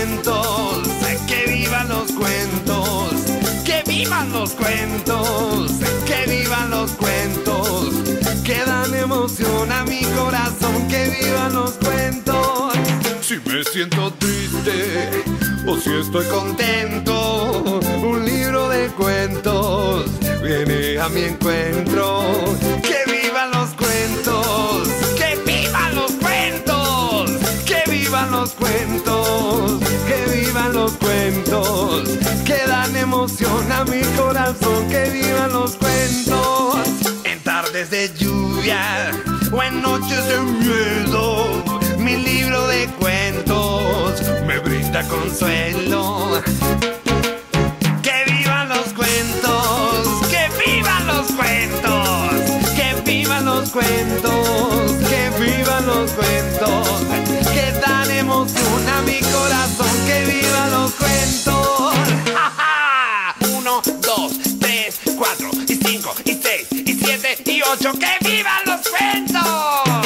cuentos, que vivan los cuentos, que vivan los cuentos, que vivan los cuentos, que dan emoción a mi corazón, que vivan los cuentos. Si me siento triste o si estoy contento, un libro de cuentos viene a mi encuentro. Que vivan los cuentos, que vivan los cuentos, que vivan los cuentos, que vivan los cuentos, que dan emoción a mi corazón, que vivan los cuentos. En tardes de lluvia o en noches de miedo, mi libro de cuentos me brinda consuelo. Que vivan los cuentos, que vivan los cuentos, que vivan los cuentos, que vivan los cuentos, que dan emoción a mi corazón, que vivan los cuentos. ¡Ja, ja! 1, 2, 3, 4 y 5 y 6 y 7 y 8. ¡Que vivan los cuentos!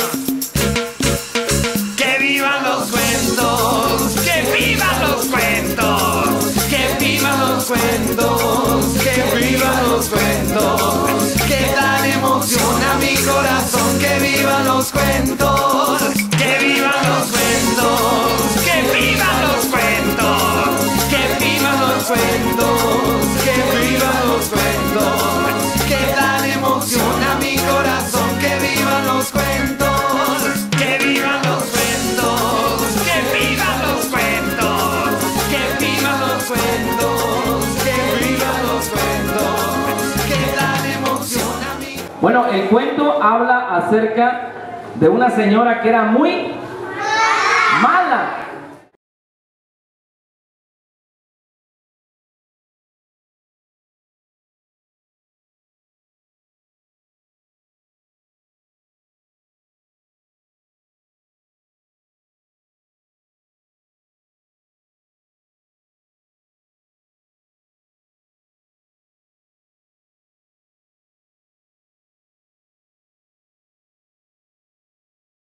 ¡Que vivan los cuentos! ¡Que vivan los cuentos! ¡Que vivan los cuentos! ¡Que vivan los cuentos! ¡Que dan emoción a mi corazón! ¡Que vivan los cuentos! ¡Que vivan los cuentos! ¡Que vivan los cuentos! ¡Que vivan los cuentos! ¡Que vivan los cuentos! ¡Que dan emoción a mi corazón! ¡Que vivan los cuentos! ¡Que vivan los cuentos! ¡Que vivan los cuentos! ¡Que vivan los cuentos! ¡Que vivan los cuentos! ¡Que dan emoción a mi... Bueno, el cuento habla acerca de una señora que era muy mala.